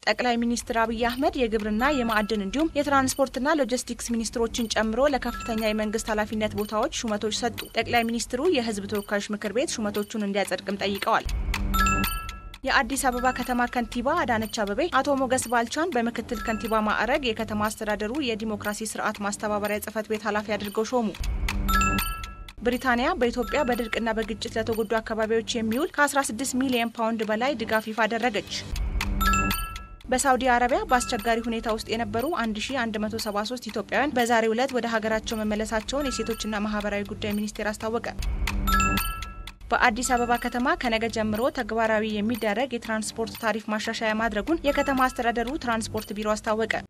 ጠቅላይ ሚኒስትር አብይ አህመድ የግብርና የማዕድን እንዲሁም የትራንስፖርትና ሎጂስቲክስ ሚኒስትሮችን ጨምሮ ለከፍተኛ የመንግስት ኃላፊነት ቦታዎች ሹመቶች ሰጡ። ጠቅላይ ሚኒስትሩ የህዝብ ተወካዮች ምክር ቤት ሹመቶቹን እንዲያጸድቅም ጠይቀዋል። የአዲስ አበባ ከተማ ከንቲባ አዳነች አቤቤ አቶ ሞገስ ባልቻን በምክትል ከንቲባ ማዕረግ የከተማ አስተዳደሩ የዲሞክራሲ ስርዓት ማስተባበሪያ ጽህፈት ቤት ኃላፊ አድርገው ሾሙ። ብሪታንያ በኢትዮጵያ በድርቅና በግጭት ለተጎዱ አካባቢዎች የሚውል ከ16 ሚሊዮን ፓውንድ በላይ ድጋፍ ይፋ አደረገች። በሳውዲ አረቢያ በአስቸጋሪ ሁኔታ ውስጥ የነበሩ 1173 ኢትዮጵያውያን በዛሬው ዕለት ወደ ሀገራቸው መመለሳቸውን የሴቶችና ማህበራዊ ጉዳይ ሚኒስቴር አስታወቀ። በአዲስ አበባ ከተማ ከነገ ጀምሮ ተግባራዊ የሚደረግ የትራንስፖርት ታሪፍ ማሻሻያ ማድረጉን የከተማ አስተዳደሩ ትራንስፖርት ቢሮ አስታወቀ።